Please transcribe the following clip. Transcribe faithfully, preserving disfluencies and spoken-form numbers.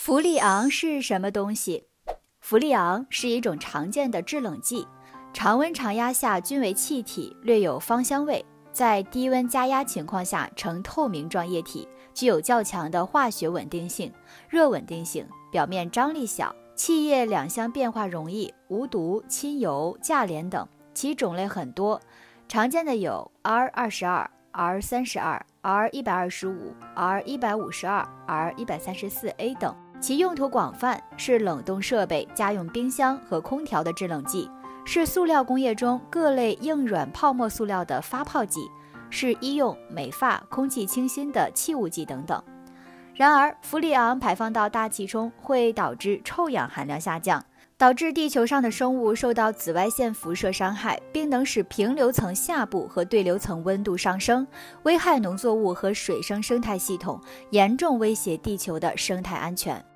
氟利昂是什么东西？氟利昂是一种常见的制冷剂，常温常压下均为气体，略有芳香味，在低温加压情况下呈透明状液体，具有较强的化学稳定性、热稳定性，表面张力小，气液两相变化容易，无毒、亲油、价廉等，其种类很多，常见的有 R 二十二、R 三十二、R 一百二十五、R 一百五十二、R 一百三十四 A 等。其用途广泛，是冷冻设备、家用冰箱和空调的制冷剂，是塑料工业中各类硬软泡沫塑料的发泡剂，是医用、美发、空气清新的气雾剂等等。然而，氟利昂排放到大气中会导致臭氧含量下降，导致地球上的生物受到紫外线辐射伤害，并能使平流层下部和对流层温度上升，危害农作物和水生生态系统，严重威胁地球的生态安全。